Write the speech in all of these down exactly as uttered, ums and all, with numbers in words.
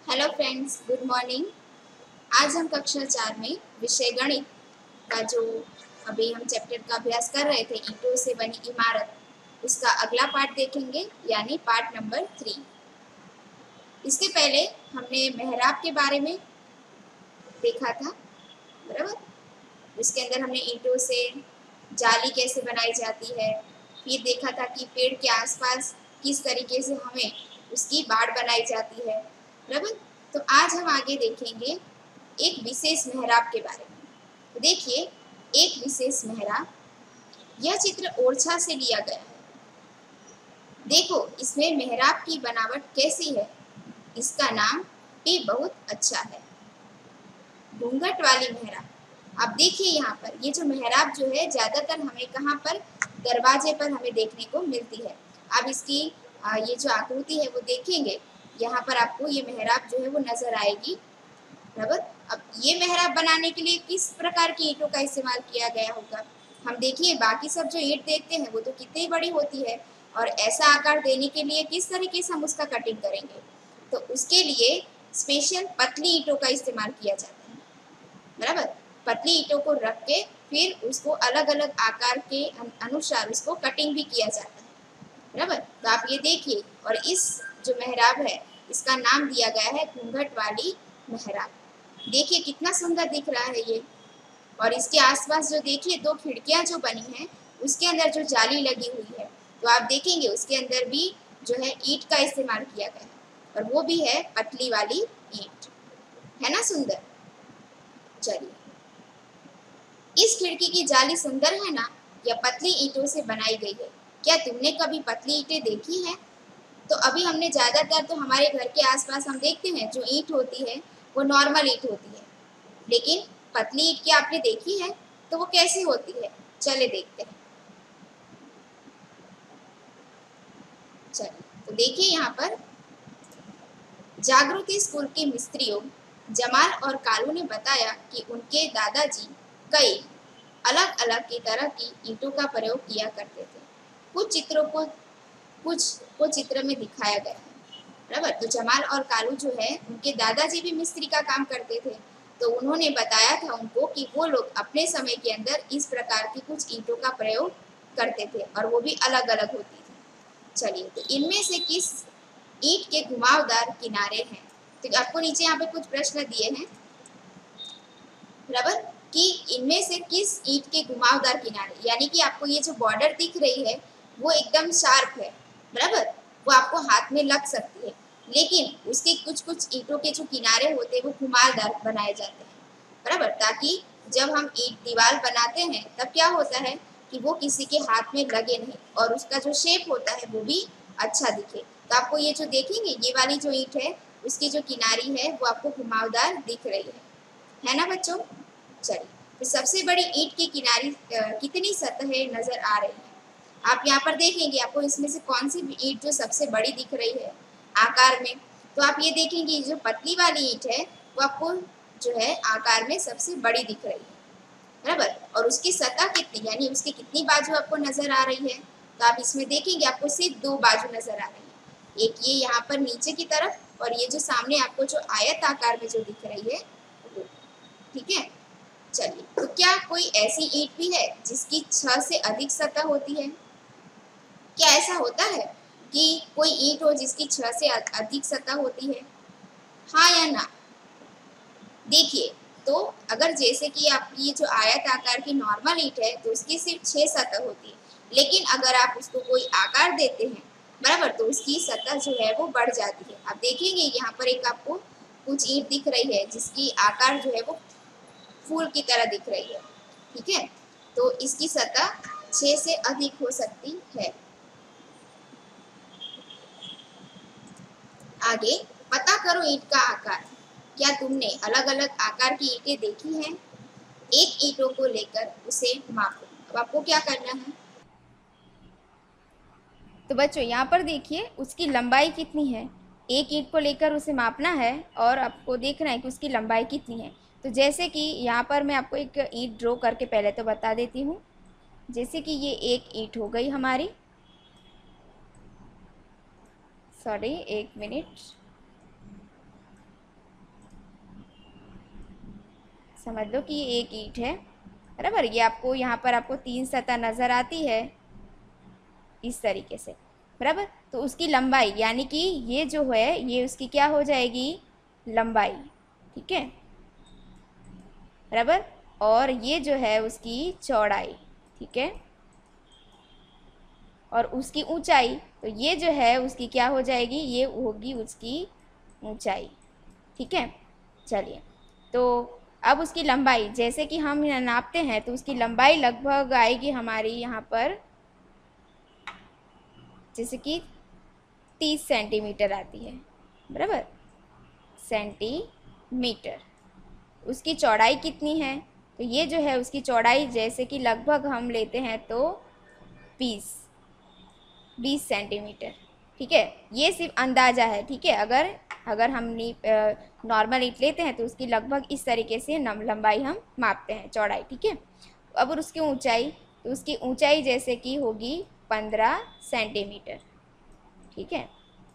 Hello friends, good morning. आज हम कक्षा चार में विषय गणित का जो अभी हम चैप्टर का अभ्यास कर रहे थे, ईंटों से बनी इमारत, उसका अगला पार्ट देखेंगे, यानी पार्ट नंबर थ्री। इसके पहले हमने मेहराब के बारे में देखा था, बराबर। उसके अंदर हमने ईंटों से जाली कैसे बनाई जाती है, फिर देखा था कि पेड़ के आसपास किस तरीके से हमें उसकी बाड़ बनाई जाती है, बराबर। तो आज हम आगे देखेंगे एक विशेष मेहराब के बारे में। तो देखिए, एक विशेष मेहराब, यह चित्र ओरछा से लिया गया है। देखो इसमें मेहराब की बनावट कैसी है। इसका नाम भी बहुत अच्छा है, घूंघट वाली मेहराब। अब देखिए यहाँ पर ये जो मेहराब जो है ज्यादातर हमें कहाँ पर, दरवाजे पर हमें देखने को मिलती है। अब इसकी ये जो आकृति है वो देखेंगे, यहाँ पर आपको ये मेहराब जो है वो नजर आएगी, बराबर। अब ये मेहराब बनाने के लिए किस प्रकार की ईंटों का इस्तेमाल किया गया होगा। हम देखिए बाकी सब जो ईंट देखते हैं वो तो कितनी बड़ी होती है, और ऐसा आकार देने के लिए किस तरीके से हम उसका कटिंग करेंगे। तो उसके लिए स्पेशल पतली ईंटों का इस्तेमाल किया जाता है, बराबर। पतली ईंटों को रख के फिर उसको अलग अलग आकार के अनुसार उसको कटिंग भी किया जाता है, बराबर। तो आप ये देखिए, और इस जो मेहराब है इसका नाम दिया गया है घूंघट वाली मेहराब। देखिए कितना सुंदर दिख रहा है ये। और इसके आसपास जो देखिए दो खिड़कियां जो बनी हैं, उसके अंदर जो जाली लगी हुई है, तो आप देखेंगे उसके अंदर भी जो है ईंट का इस्तेमाल किया गया है, और वो भी है पतली वाली ईंट, है ना सुंदर। चलिए, इस खिड़की की जाली सुंदर है ना, या पतली ईंटों से बनाई गई है। क्या तुमने कभी पतली ईंटें देखी हैं? तो अभी हमने ज्यादातर तो हमारे घर के आसपास हम देखते हैं जो ईंट होती है वो नॉर्मल ईंट होती है, लेकिन पतली ईंट क्या आपने देखी है? तो वो कैसी होती है, चले देखते हैं। चलिए, तो देखिए यहाँ पर जागृति स्कूल के मिस्त्रियों जमाल और कालू ने बताया कि उनके दादाजी कई अलग अलग की तरह की ईंटों का प्रयोग किया करते थे। कुछ चित्रों को कुछ को चित्र में दिखाया गया है, बराबर। तो जमाल और कालू जो है उनके दादाजी भी मिस्त्री का काम करते थे, तो उन्होंने बताया था उनको कि वो लोग अपने समय के अंदर इस प्रकार की कुछ ईंटों का प्रयोग करते थे, और वो भी अलग अलग होती थी। चलिए, तो इनमें से किस ईंट के घुमावदार किनारे हैं। तो आपको नीचे यहाँ पे कुछ प्रश्न दिए हैं, बराबर, कि इनमें से किस ईंट के घुमावदार किनारे, यानी कि आपको ये जो बॉर्डर दिख रही है वो एकदम शार्प है, बराबर, वो आपको हाथ में लग सकती है, लेकिन उसके कुछ कुछ ईंटों के जो किनारे होते हैं वो घुमावदार बनाए जाते हैं, बराबर, ताकि जब हम ईंट दीवार बनाते हैं तब क्या होता है कि वो किसी के हाथ में लगे नहीं, और उसका जो शेप होता है वो भी अच्छा दिखे। तो आपको ये जो देखेंगे ये वाली जो ईंट है उसकी जो किनारी है वो आपको घुमावदार दिख रही है है ना बच्चों। चलिए, तो सबसे बड़ी ईंट की किनारी कितनी सतहें नजर आ रही है। आप यहाँ पर देखेंगे आपको इसमें से कौन सी ईंट जो सबसे बड़ी दिख रही है आकार में। तो आप ये देखेंगे जो पतली वाली ईंट है वो आपको जो है आकार में सबसे बड़ी दिख रही है, बराबर। और उसकी सतह कितनी, यानी उसकी कितनी बाजू आपको नजर आ रही है। तो आप इसमें देखेंगे आपको सिर्फ दो बाजू नजर आ रही है, एक ये यहाँ पर नीचे की तरफ, और ये जो सामने आपको जो आयत आकार में जो दिख रही है वो, ठीक है। चलिए, तो क्या कोई ऐसी ईंट भी है जिसकी छह से अधिक सतह होती है? क्या ऐसा होता है कि कोई ईंट हो जिसकी छह से अधिक सतह होती है, हाँ या ना? देखिए, तो अगर जैसे कि आपकी ये जो आयत आकार की नॉर्मल ईंट है तो उसकी सिर्फ छह सतह होती है, लेकिन अगर आप उसको कोई आकार देते हैं, बराबर, तो उसकी सतह जो है वो बढ़ जाती है। आप देखेंगे यहाँ पर एक आपको कुछ ईंट दिख रही है जिसकी आकार जो है वो फूल की तरह दिख रही है, ठीक है। तो इसकी सतह छह से अधिक हो सकती है। आगे, पता करो ईंट का आकार। क्या तुमने अलग अलग आकार की ईंटें देखी हैं? एक ईंटों को लेकर उसे मापो। अब आपको क्या करना है, तो बच्चों यहाँ पर देखिए उसकी लंबाई कितनी है। एक ईंट को लेकर उसे मापना है और आपको देखना है कि उसकी लंबाई कितनी है। तो जैसे कि यहाँ पर मैं आपको एक ईंट ड्रॉ करके पहले तो बता देती हूँ। जैसे कि ये एक ईंट हो गई हमारी, सॉरी एक मिनट, समझ लो कि ये एक ईंट है, बराबर। ये आपको यहाँ पर आपको तीन सतह नज़र आती है इस तरीके से, बराबर। तो उसकी लंबाई यानी कि ये जो है ये उसकी क्या हो जाएगी, लंबाई, ठीक है, बराबर। और ये जो है उसकी चौड़ाई, ठीक है, और उसकी ऊंचाई, तो ये जो है उसकी क्या हो जाएगी, ये होगी उसकी ऊंचाई, ठीक है। चलिए, तो अब उसकी लंबाई जैसे कि हम नापते हैं तो उसकी लंबाई लगभग आएगी हमारी यहाँ पर जैसे कि तीस सेंटीमीटर आती है, बराबर, सेंटीमीटर। उसकी चौड़ाई कितनी है, तो ये जो है उसकी चौड़ाई जैसे कि लगभग हम लेते हैं तो बीस बीस सेंटीमीटर, ठीक है। ये सिर्फ अंदाज़ा है, ठीक है। अगर अगर हम नॉर्मल ईंट लेते हैं तो उसकी लगभग इस तरीके से लंबाई हम मापते हैं, चौड़ाई, ठीक है। अब उसकी ऊंचाई, तो उसकी ऊंचाई जैसे कि होगी पंद्रह सेंटीमीटर, ठीक है,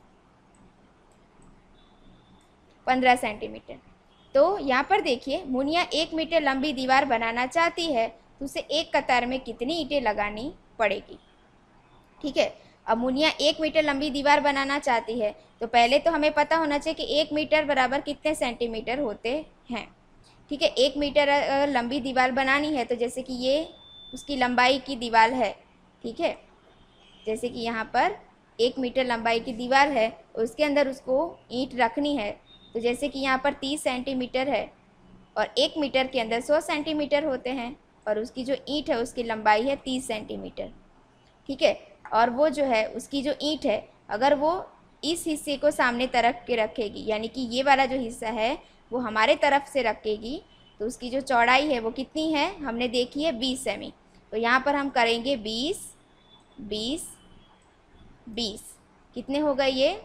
पंद्रह सेंटीमीटर। तो यहाँ पर देखिए, मुनिया एक मीटर लंबी दीवार बनाना चाहती है तो उसे एक कतार में कितनी ईंटें लगानी पड़ेगी, ठीक है। अब मुनिया एक मीटर लंबी दीवार बनाना चाहती है तो पहले तो हमें पता होना चाहिए कि एक मीटर बराबर कितने सेंटीमीटर होते हैं, ठीक है। एक मीटर अगर लंबी दीवार बनानी है तो जैसे कि ये उसकी लंबाई की दीवार है, ठीक है, जैसे कि यहाँ पर एक मीटर लंबाई की दीवार है, उसके अंदर उसको ईंट रखनी है, तो जैसे कि यहाँ पर तीस सेंटीमीटर है और एक मीटर के अंदर सौ सेंटीमीटर होते हैं, और उसकी जो ईंट है उसकी लंबाई है तीस सेंटीमीटर, ठीक है। और वो जो है उसकी जो ईंट है, अगर वो इस हिस्से को सामने तरफ के रखेगी, यानी कि ये वाला जो हिस्सा है वो हमारे तरफ से रखेगी, तो उसकी जो चौड़ाई है वो कितनी है, हमने देखी है बीस सेमी। तो यहाँ पर हम करेंगे बीस बीस बीस, कितने हो गए ये,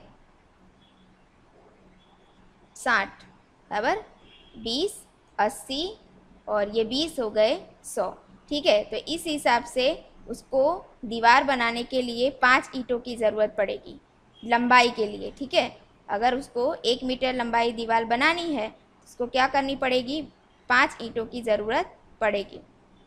साठ, बराबर, बीस अस्सी और ये बीस हो गए सौ, ठीक है। तो इस हिसाब से उसको दीवार बनाने के लिए पाँच ईंटों की ज़रूरत पड़ेगी लंबाई के लिए, ठीक है। अगर उसको एक मीटर लंबाई दीवार बनानी है तो उसको क्या करनी पड़ेगी, पाँच ईंटों की ज़रूरत पड़ेगी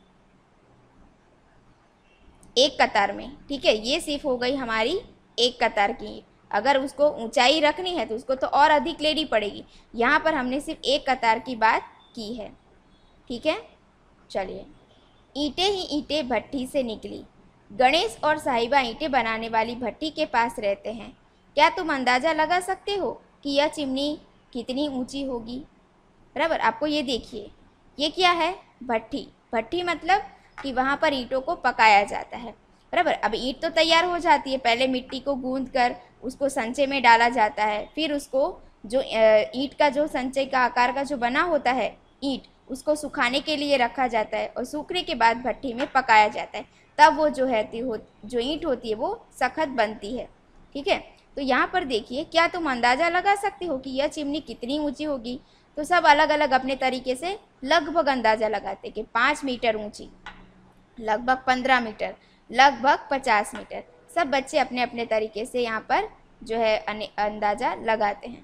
एक कतार में, ठीक है। ये सिर्फ हो गई हमारी एक कतार की। अगर उसको ऊंचाई रखनी है तो उसको तो और अधिक लेनी पड़ेगी, यहाँ पर हमने सिर्फ एक कतार की बात की है, ठीक है। चलिए, ईंटें ही ईंटें भट्टी से निकली। गणेश और साहिबा ईंटें बनाने वाली भट्टी के पास रहते हैं। क्या तुम अंदाज़ा लगा सकते हो कि यह चिमनी कितनी ऊंची होगी, बराबर। आपको ये देखिए, ये क्या है, भट्टी। भट्टी मतलब कि वहाँ पर ईंटों को पकाया जाता है, बराबर। अब ईंट तो तैयार हो जाती है, पहले मिट्टी को गूंद कर उसको संचे में डाला जाता है, फिर उसको जो ईंट का जो संचय का आकार का जो बना होता है ईंट, उसको सुखाने के लिए रखा जाता है और सूखने के बाद भट्टी में पकाया जाता है, तब वो जो है जो ईंट होती है वो सख्त बनती है, ठीक है। तो यहाँ पर देखिए, क्या तुम अंदाज़ा लगा सकते हो कि यह चिमनी कितनी ऊंची होगी। तो सब अलग अलग अपने तरीके से लगभग अंदाज़ा लगाते कि पाँच मीटर ऊंची, लगभग पंद्रह मीटर, लगभग पचास मीटर। सब बच्चे अपने अपने तरीके से यहाँ पर जो है अंदाज़ा लगाते हैं।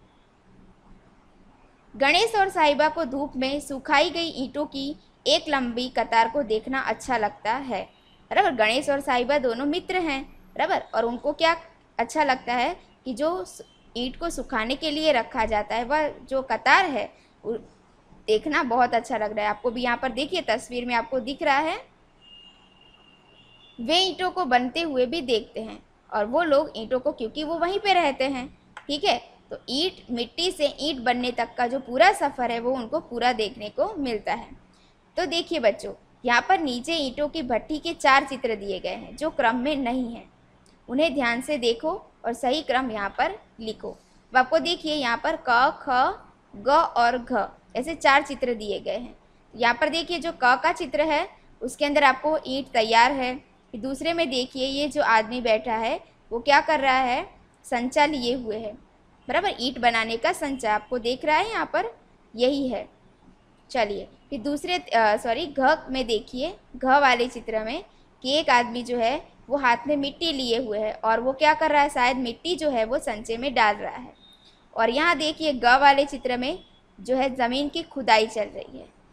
गणेश और साहिबा को धूप में सुखाई गई ईंटों की एक लंबी कतार को देखना अच्छा लगता है, बराबर। गणेश और साहिबा दोनों मित्र हैं, बराबर, और उनको क्या अच्छा लगता है कि जो ईंट को सुखाने के लिए रखा जाता है वह जो कतार है देखना बहुत अच्छा लग रहा है। आपको भी यहाँ पर देखिए, तस्वीर में आपको दिख रहा है, वे ईंटों को बनते हुए भी देखते हैं, और वो लोग ईंटों को, क्योंकि वो वहीं पे रहते हैं, ठीक है, तो ईंट, मिट्टी से ईंट बनने तक का जो पूरा सफ़र है वो उनको पूरा देखने को मिलता है। तो देखिए बच्चों, यहाँ पर नीचे ईंटों की भट्टी के चार चित्र दिए गए हैं जो क्रम में नहीं हैं। उन्हें ध्यान से देखो और सही क्रम यहाँ पर लिखो। अब आपको देखिए, यहाँ पर क, ख, ग और घ ऐसे चार चित्र दिए गए हैं। यहाँ पर देखिए, जो क का चित्र है उसके अंदर आपको ईंट तैयार है। दूसरे में देखिए, ये जो आदमी बैठा है वो क्या कर रहा है, संचा लिए हुए है, बराबर, ईंट बनाने का संचा आपको देख रहा है यहाँ पर, यही है। चलिए, फिर दूसरे सॉरी घ में देखिए, घ वाले चित्र में कि एक आदमी जो है वो हाथ में मिट्टी लिए हुए है और वो क्या कर रहा है, शायद मिट्टी जो है वो संचे में डाल रहा है। और यहाँ देखिए ग वाले चित्र में जो है ज़मीन की खुदाई चल रही है,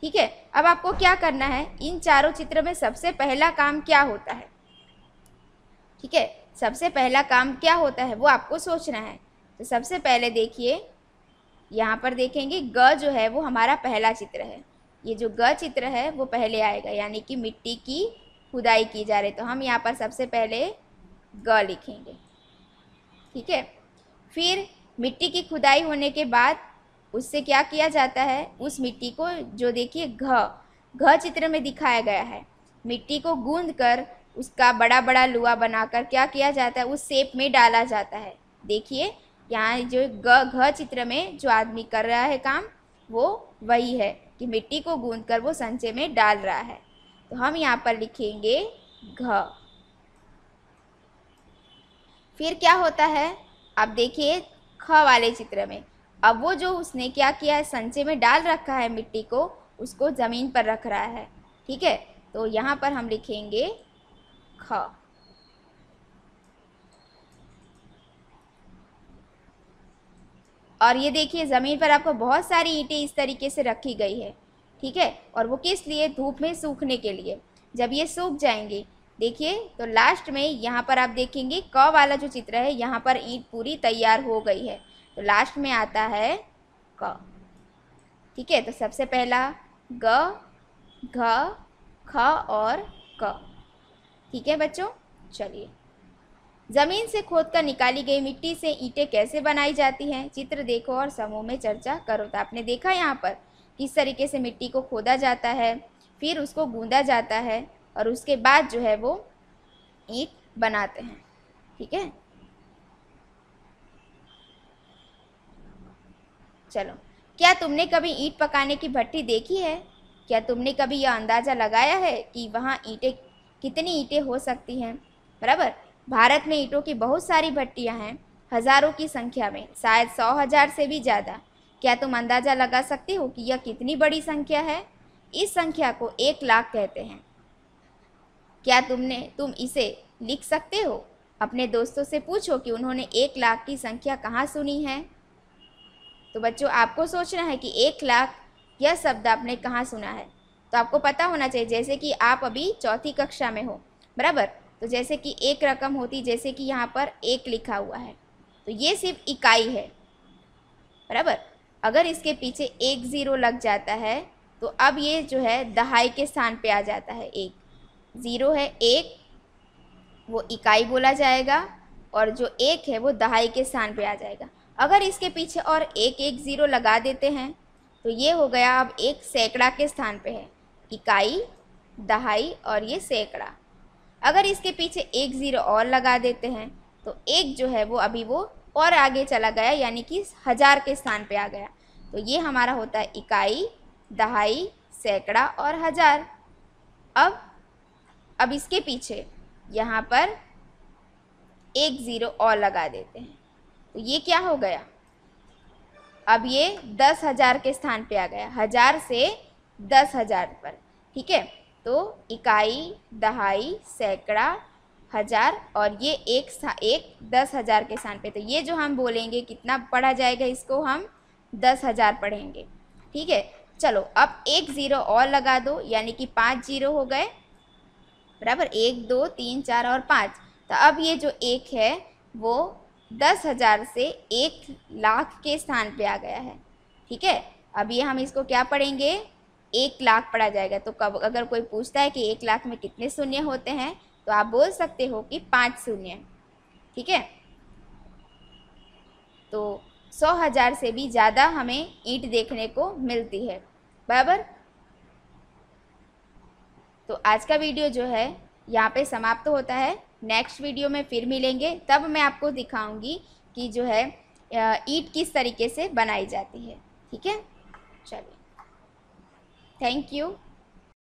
ठीक है, अब आपको क्या करना है, इन चारों चित्र में सबसे पहला काम क्या होता है, ठीक है, सबसे पहला काम क्या होता है वो आपको सोचना है। तो सबसे पहले देखिए, यहाँ पर देखेंगे ग जो है वो हमारा पहला चित्र है। ये जो ग चित्र है वो पहले आएगा, यानी कि मिट्टी की खुदाई की जा रही। तो हम यहाँ पर सबसे पहले ग लिखेंगे, ठीक है। फिर मिट्टी की खुदाई होने के बाद उससे क्या किया जाता है, उस मिट्टी को, जो देखिए घ घ चित्र में दिखाया गया है, मिट्टी को गूंद कर उसका बड़ा बड़ा लुआ बनाकर क्या किया जाता है, उस शेप में डाला जाता है। देखिए यहाँ जो ग घ चित्र में जो आदमी कर रहा है काम, वो वही है कि मिट्टी को गूंद कर वो संचे में डाल रहा है। तो हम यहाँ पर लिखेंगे घ। फिर क्या होता है, अब देखिए ख वाले चित्र में, अब वो जो उसने क्या किया है, संचे में डाल रखा है मिट्टी को, उसको ज़मीन पर रख रहा है, ठीक है। तो यहाँ पर हम लिखेंगे ख। और ये देखिए ज़मीन पर आपको बहुत सारी ईंटें इस तरीके से रखी गई है, ठीक है। और वो किस लिए, धूप में सूखने के लिए। जब ये सूख जाएंगे, देखिए तो लास्ट में यहाँ पर आप देखेंगे क वाला जो चित्र है, यहाँ पर ईंट पूरी तैयार हो गई है, तो लास्ट में आता है क, ठीक है। तो सबसे पहला ग, घ, ख और क, ठीक है बच्चों। चलिए, ज़मीन से खोदकर निकाली गई मिट्टी से ईंटें कैसे बनाई जाती हैं, चित्र देखो और समूह में चर्चा करो। तो आपने देखा यहाँ पर किस तरीके से मिट्टी को खोदा जाता है, फिर उसको गूंदा जाता है, और उसके बाद जो है वो ईंट बनाते हैं, ठीक है। चलो, क्या तुमने कभी ईंट पकाने की भट्टी देखी है? क्या तुमने कभी यह अंदाज़ा लगाया है कि वहाँ ईंटें, कितनी ईंटें हो सकती हैं? बराबर, भारत में ईंटों की बहुत सारी भट्टियाँ हैं, हज़ारों की संख्या में, शायद सौ हज़ार से भी ज़्यादा। क्या तुम अंदाज़ा लगा सकते हो कि यह कितनी बड़ी संख्या है? इस संख्या को एक लाख कहते हैं। क्या तुमने तुम इसे लिख सकते हो? अपने दोस्तों से पूछो कि उन्होंने एक लाख की संख्या कहाँ सुनी है। तो बच्चों, आपको सोचना है कि एक लाख यह शब्द आपने कहाँ सुना है। तो आपको पता होना चाहिए, जैसे कि आप अभी चौथी कक्षा में हो, बराबर, तो जैसे कि एक रकम होती, जैसे कि यहाँ पर एक लिखा हुआ है, तो ये सिर्फ इकाई है, बराबर। अगर इसके पीछे एक ज़ीरो लग जाता है तो अब ये जो है दहाई के स्थान पे आ जाता है। एक ज़ीरो है, एक वो इकाई बोला जाएगा, और जो एक है वो दहाई के स्थान पे आ जाएगा। अगर इसके पीछे और एक एक ज़ीरो लगा देते हैं तो ये हो गया अब एक सैकड़ा के स्थान पे है, इकाई, दहाई और ये सैकड़ा। अगर इसके पीछे एक ज़ीरो और लगा देते हैं तो एक जो है वो अभी वो और आगे चला गया, यानी कि हज़ार के स्थान पे आ गया। तो ये हमारा होता है इकाई, दहाई, सैकड़ा और हज़ार। अब अब इसके पीछे यहाँ पर एक ज़ीरो और लगा देते हैं तो ये क्या हो गया, अब ये दस हज़ार के स्थान पे आ गया, हज़ार से दस हज़ार पर, ठीक है। तो इकाई, दहाई, सैकड़ा, हज़ार और ये एक एक दस हज़ार के स्थान पे। तो ये जो हम बोलेंगे कितना पढ़ा जाएगा, इसको हम दस हज़ार पढ़ेंगे, ठीक है। चलो, अब एक ज़ीरो और लगा दो, यानी कि पाँच ज़ीरो हो गए, बराबर, एक, दो, तीन, चार और पाँच। तो अब ये जो एक है वो दस हज़ार से एक लाख के स्थान पे आ गया है, ठीक है। अब ये हम इसको क्या पढ़ेंगे, एक लाख पढ़ा जाएगा। तो कब अगर कोई पूछता है कि एक लाख में कितने शून्य होते हैं, तो आप बोल सकते हो कि पाँच शून्य, ठीक है। तो सौ हज़ार से भी ज़्यादा हमें ईंट देखने को मिलती है, बराबर। तो आज का वीडियो जो है यहाँ पे समाप्त होता है। नेक्स्ट वीडियो में फिर मिलेंगे, तब मैं आपको दिखाऊंगी कि जो है ईंट किस तरीके से बनाई जाती है, ठीक है। चलिए, थैंक यू।